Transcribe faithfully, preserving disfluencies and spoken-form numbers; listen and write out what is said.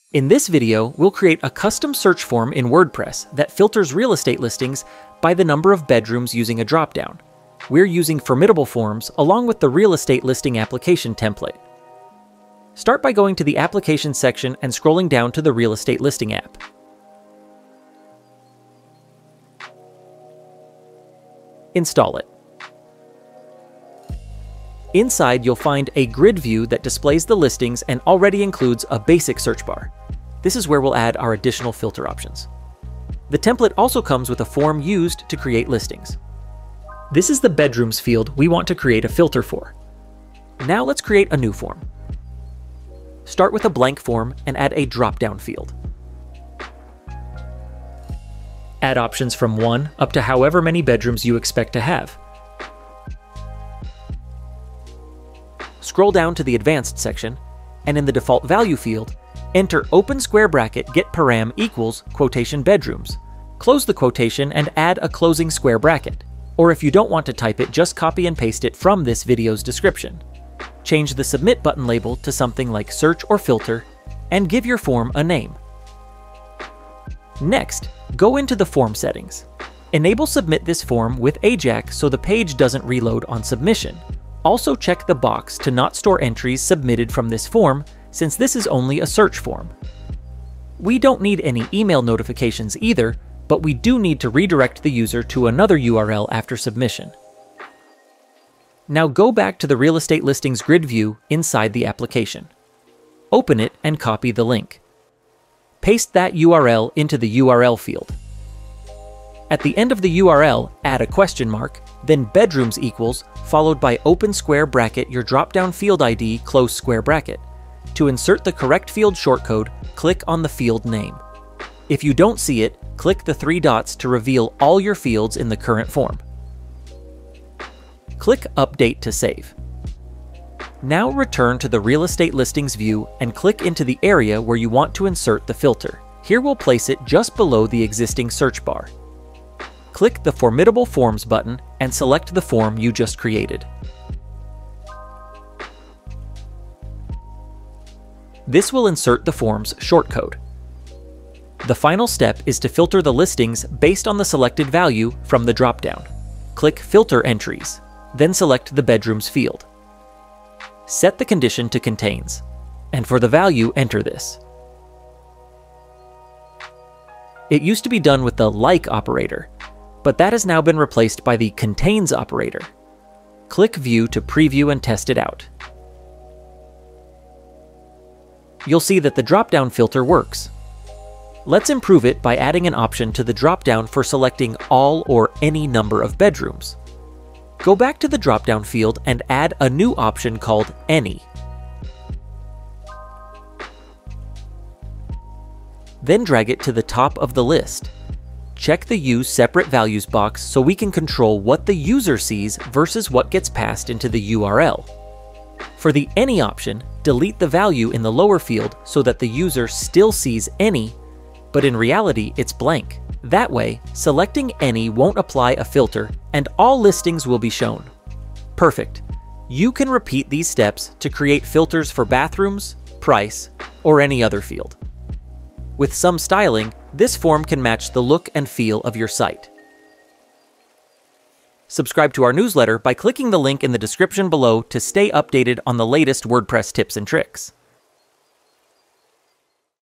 In this video, we'll create a custom search form in WordPress that filters real estate listings by the number of bedrooms using a dropdown. We're using Formidable Forms along with the real estate listing application template. Start by going to the application section and scrolling down to the real estate listing app. Install it. Inside, you'll find a grid view that displays the listings and already includes a basic search bar. This is where we'll add our additional filter options. The template also comes with a form used to create listings. This is the bedrooms field we want to create a filter for. Now let's create a new form. Start with a blank form and add a drop-down field. Add options from one up to however many bedrooms you expect to have. Scroll down to the advanced section, and in the default value field, enter open square bracket get param equals quotation bedrooms. Close the quotation and add a closing square bracket. Or if you don't want to type it, just copy and paste it from this video's description. Change the submit button label to something like search or filter, and give your form a name. Next, go into the form settings. Enable submit this form with Ajax so the page doesn't reload on submission. Also check the box to not store entries submitted from this form, since this is only a search form. We don't need any email notifications either, but we do need to redirect the user to another U R L after submission. Now go back to the real estate listings grid view inside the application. Open it and copy the link. Paste that U R L into the U R L field. At the end of the U R L, add a question mark, then bedrooms equals, followed by open square bracket your drop-down field I D close square bracket. To insert the correct field shortcode, click on the field name. If you don't see it, click the three dots to reveal all your fields in the current form. Click Update to save. Now return to the real estate listings view and click into the area where you want to insert the filter. Here we'll place it just below the existing search bar. Click the Formidable Forms button and select the form you just created. This will insert the form's shortcode. The final step is to filter the listings based on the selected value from the dropdown. Click Filter Entries, then select the Bedrooms field. Set the condition to Contains, and for the value, enter this. It used to be done with the like operator, but that has now been replaced by the Contains operator. Click View to preview and test it out. You'll see that the drop-down filter works. Let's improve it by adding an option to the drop-down for selecting all or any number of bedrooms. Go back to the drop-down field and add a new option called Any. Then drag it to the top of the list. Check the Use Separate Values box so we can control what the user sees versus what gets passed into the U R L. For the Any option, delete the value in the lower field so that the user still sees Any, but in reality it's blank. That way, selecting Any won't apply a filter and all listings will be shown. Perfect. You can repeat these steps to create filters for bathrooms, price, or any other field. With some styling, this form can match the look and feel of your site. Subscribe to our newsletter by clicking the link in the description below to stay updated on the latest WordPress tips and tricks.